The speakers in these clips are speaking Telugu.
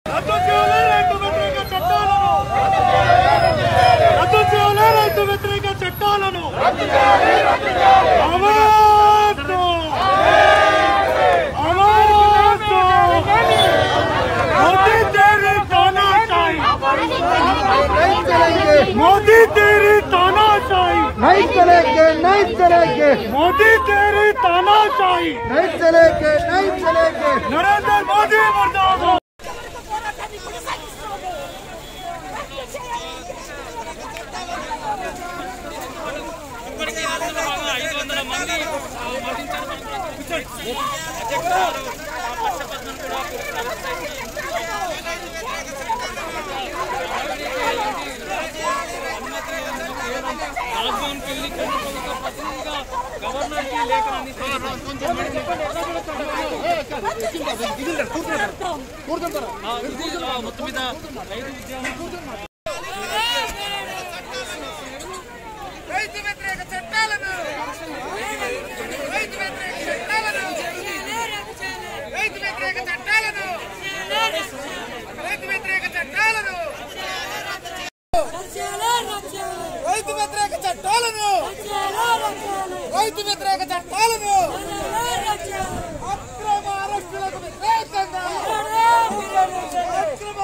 రద్దు చేయాలి రైతు వ్యతిరేక చట్టాలను, రద్దు చేయాలి రైతు వ్యతిరేక చట్టాలను, मोदी तेरी तानाशाही नहीं चलेंगे, नहीं चलेंगे, मोदी तेरी तानाशाही नहीं चलेंगे, नहीं चलेंगे। नरेंद्र मोदी मुर्दाबाद। गवर्नर की लेकर రైతు వ్యతిరేక చట్టాలను, రైతు వ్యతిరేక చట్టాలను, రైతు వ్యతిరేక చట్టాలను, రైతు వ్యతిరేక చట్టాలను, రైతు వ్యతిరేక చట్టాలను, రైతు వ్యతిరేక చట్టాలను, అక్రమ అరెస్టులకు వ్యతిరేకంగా అక్రమ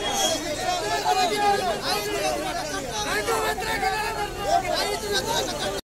రైతు వ్యతిరేక